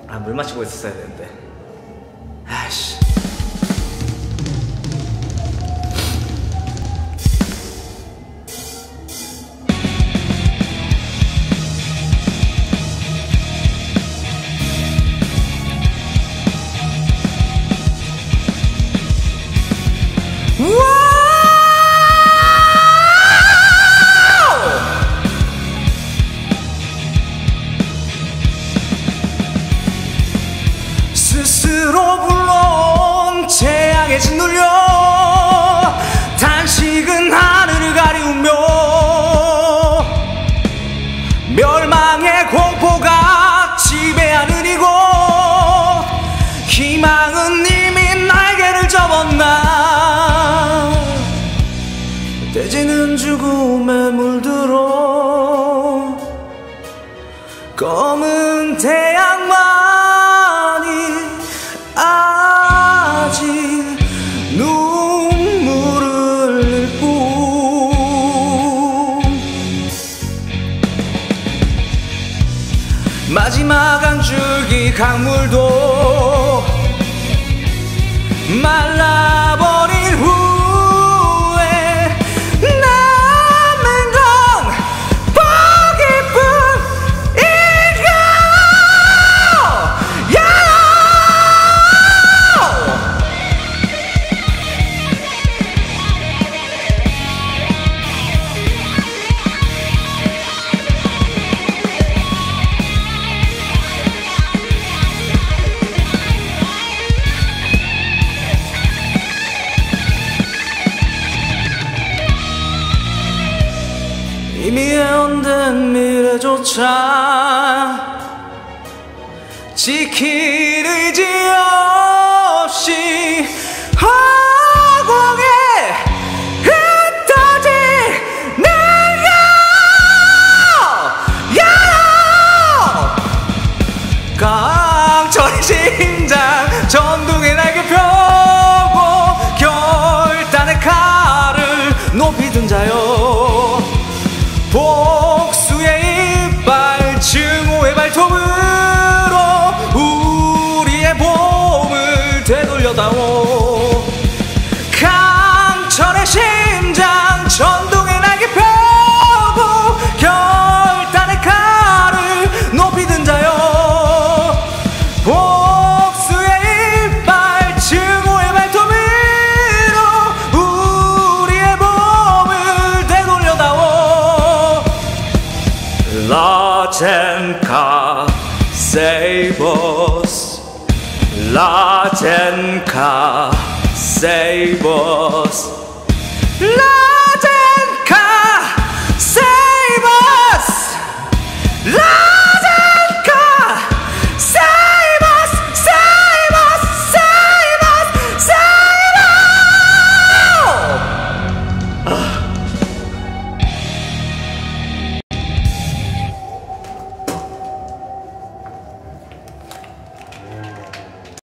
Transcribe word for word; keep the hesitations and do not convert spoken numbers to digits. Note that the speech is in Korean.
아, 물 마시고 있었어야 되는데. 아이씨. 스스로 불러온 재앙에 짓눌려 단식은 하늘을 가리우며 멸망의 공포가 지배하는 이곳 희망은 이미 날개를 접었나 돼지는 죽음에 물들어 검은 태양만 아직 눈물을 흘릴 뿐 마지막 한 줄기 강물도 말라버린 후에 남은 건 포기뿐이야. 이미 예언된 미래조차 지킬 의지 없이 허공에 흩어진 내가 강철의 심장 전둥에 날개 펴고 결단의 칼을 높이 든 자여 복수의 이빨 증오의 발톱으로 우리의 몸을 되돌려다오 강철의 심장 전동의 날개 펴고 결단의 칼을 높이 든 자여 복수의 이빨 증오의 발톱으로 우리의 몸을 되돌려다오 라젠카 save us 라젠카 save us 라젠카 save us